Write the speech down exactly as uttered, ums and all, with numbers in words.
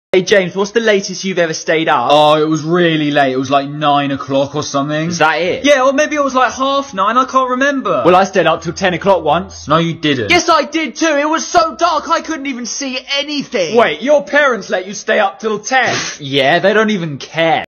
Hey James, what's the latest you've ever stayed up? Oh, it was really late. It was like nine o'clock or something. Is that it? Yeah, or maybe it was like half nine. I can't remember. Well, I stayed up till ten o'clock once. No, you didn't. Yes, I did too. It was so dark I couldn't even see anything. Wait, your parents let you stay up till ten? Yeah, they don't even care.